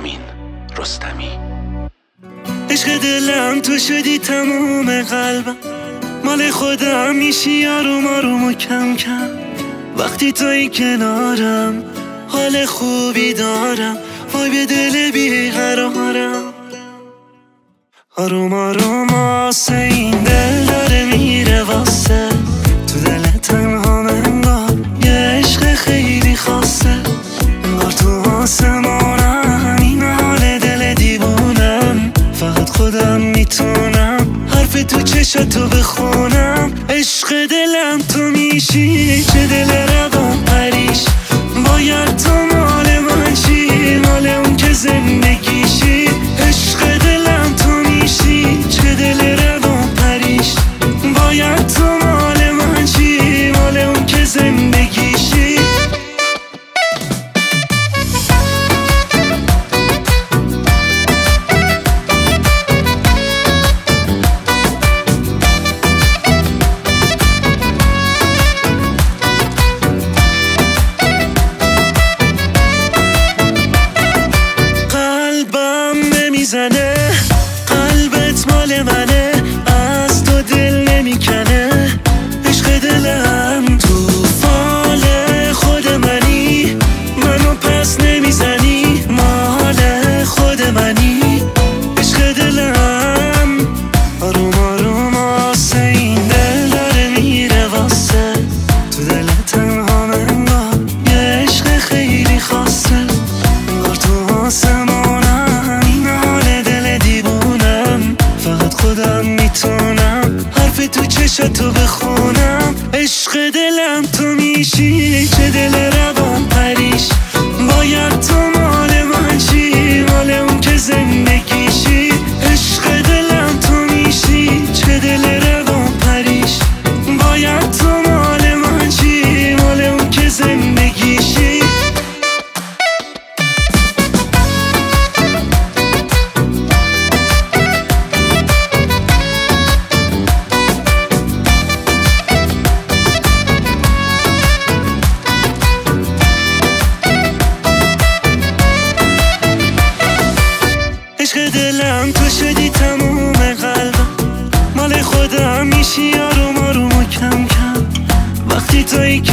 امین رستمی. عشق دلم تو شدی تموم قلبم، مال خودم میشی آروم آروم و کم کم. وقتی توی کنارم حال خوبی دارم، وای به دل بیقرارم. آروم آروم آسه این دل داره میره واسه، تو دل تنها انگار یه عشق خیلی خاصه. انگار تو آسمانم این حال دل دیوونم، فقط خودم میتونم حرف تو چشاتو بخونم. عشق دلم تو میشی، چه دل روان پریش، باید تو مال من چی، مال اون که زندگیشی. عشق دلم تو میشی، چه دل روان پریش، باید تو مال من چی، مال اون که زندگیشی. نمیزنه قلبت مال منه، از تو دل نمیکنه. عشق دلم تو فال خود منی، منو پس نمیزنی، مال خود منی. عشق دلم آروم آروم آسه این دل داره میره واسه، تو دل تنها انگار یه عشق خیلی خاصه. انگار تو آسمانم این حال دل دیوونم، فقط خودم میتونم حرف تو چشاتو بخونم. عشق دلم تو میشی، چه دل روان پریش، باید تو مال من چی، مال اون که زندگیشی. عشق دلم تو میشی، چه دل روان پریش، باید تو مال من چی، مال اون که زندگیشی. عشق دلم تو شدی تموم قلبم، مال خودم میشی آروم آروم و کم کم. وقتی توی